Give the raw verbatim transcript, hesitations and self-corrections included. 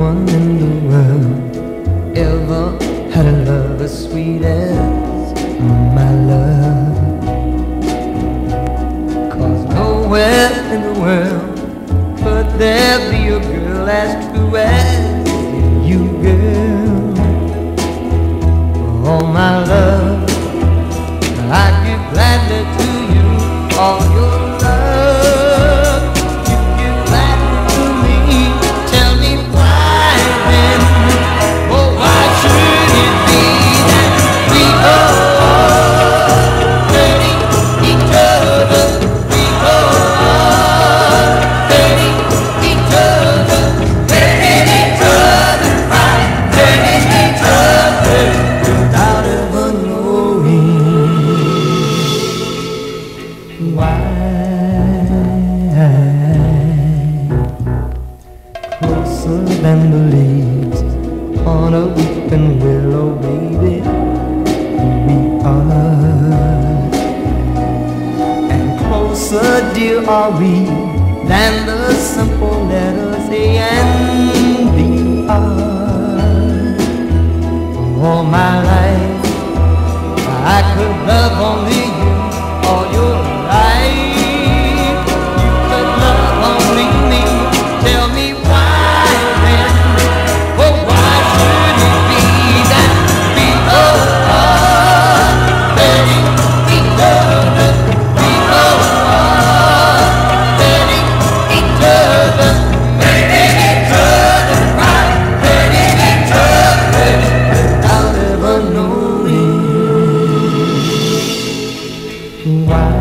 one in the world ever had a love as sweet as my love. 'Cause nowhere in the world could there be a girl as true as you, girl. Oh my love, I give gladly to you all your love. You give gladly to me. Tell me why then, oh why should it be that we go on hurting each other? We go on hurting each other, making each other cry, hurting each other without ever knowing why. Closer than the leaves on a weeping willow, baby, we are. And closer, dear, are we than the simple letters A and B are. All my life I could love only you all your life. You could love only me. Tell me why then, oh why should it be that we go on hurting each other? We go on hurting each other, making each other cry, hurting each other without ever knowing why.